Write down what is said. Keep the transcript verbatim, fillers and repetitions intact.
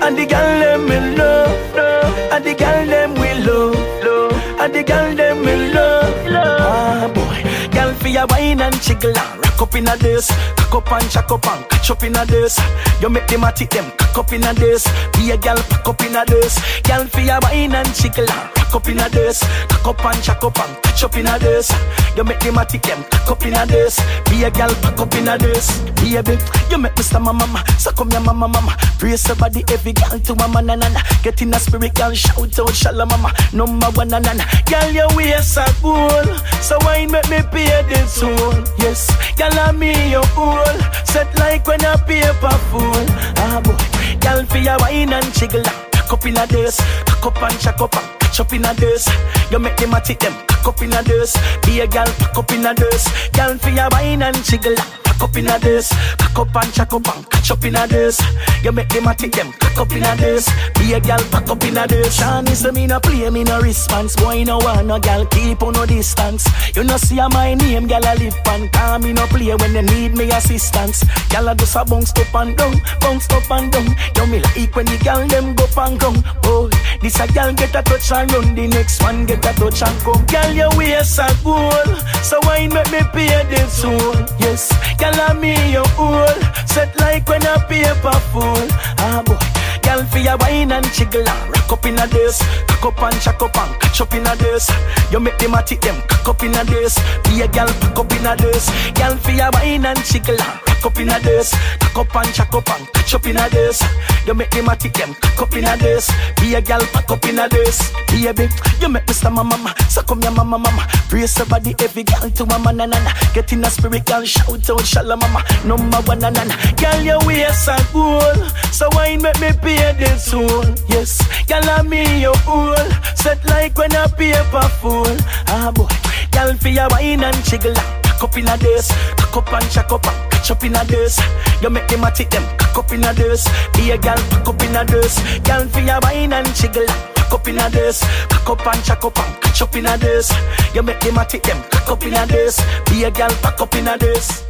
And the girl them me love, love. And the girl them we love, love. And the girl them me love, love. Ah boy, girl for your wine and jiggle and rock up in a this. Cock up and jack up and catch up in a this. You make them a tick them cock up in a this. Be a girl pack up in a this. Girl for your wine and jiggle and rock up in a this. Cock up and jack up and catch up in a this. You make them a tick them cock up in a this. Be a girl pack up in a this. Baby, you make me stand my mama. So come your mama mama. Brace your body every girl to mama na na na. Get in a spirit girl shout out shala mama. Number one na na na. Girl your waist a gold. So wine make me pay the toll. Yes, girl and me your old. Set like when a paper full. Ah boy, girl for your wine and jiggle. Cock up in a this. Cock up and jack up and catch up in a this. You make them a tick them cock up in a this. Be a girl pack up in a this. Girl for your wine and jiggle. Cock up in a this. Cock up and jack up and catch up in a this. You make them a tick them cock up in a this. Be a girl pack up in a this. Shani say me no play, me no response. Boy no want no girl keep on no distance. You no see a my name, girl a live and call me no play when they need me assistance. Girl a just a bounce up and down, bounce up and down. You me like when the girl them go and come. Oh, this a girl get a touch and run, the next one get a touch and come. Girl your waist a gold, so wine make me pay the toll. Yes, girl and me your old. Set like when a paper full. Ah boy, girl for your wine and jiggle and rock up in a this. Cock up and jack up and catch up in a this. You make them a tick them cock up in a this. Be a girl pack up in a this. Girl for your wine and jiggle and rock up in a this. Cock up and jack up and catch up in a this. You make them a tick them cock up in a this. Be a girl pack up in a this. Baby, you make me stand my mama. So come your mama mama. Brace your body every girl to mama na na na. Get in a spirit girl shout out shala mama. Number one na na na. Girl your waist a gold. So wine make me pay the toll. Yes, girl and me your old. Set like when a paper full. Ah boy, girl for your wine and jiggle. Cock up in a this. Cock up and jack up and catch up in a this. You make them a tick them cock up in a this. Be a girl pack up in a this. Girl for your wine and jiggle. Cock up in a this. Cock up and jack up and catch up in a this. You make them a tick them cock up in a this. Be a girl pack up in a this.